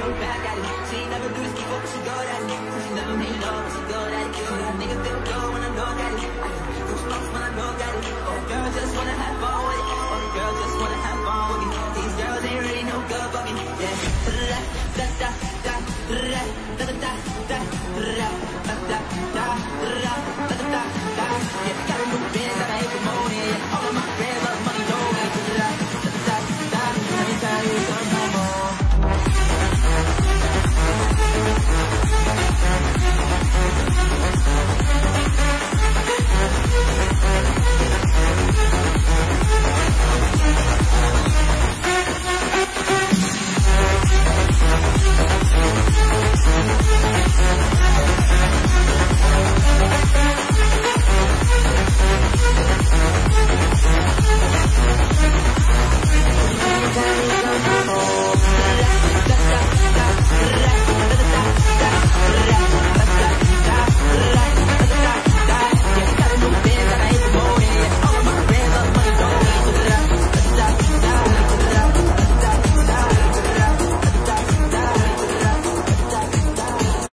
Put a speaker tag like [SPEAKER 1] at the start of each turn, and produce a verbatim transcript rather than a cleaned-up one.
[SPEAKER 1] look back at it. She ain't never do this before, but she good at it. She never made love, but she good at it. So that nigga feel good when I look at it. Goosebumps when I look at it. Oh, girl just wanna have fun with it. Oh, the girl just wanna have fun with me. These girls ain't really no good for me. Yeah. Da da da da da da da da da da da da da da da da. Yeah, got a new bitch.